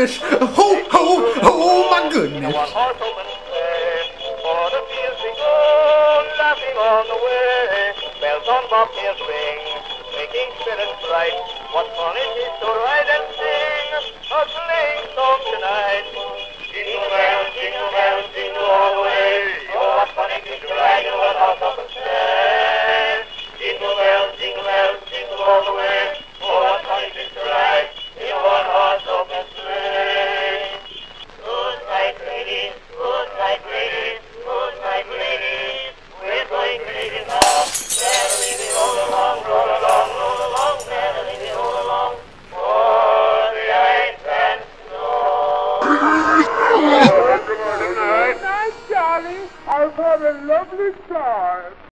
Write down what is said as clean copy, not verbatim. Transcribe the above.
skirmish. Ho, ho, oh my goodness. One horse open sleigh, for the fields we go, laughing on the way. Bells on bobtails ring, making spirits bright. What fun it is to ride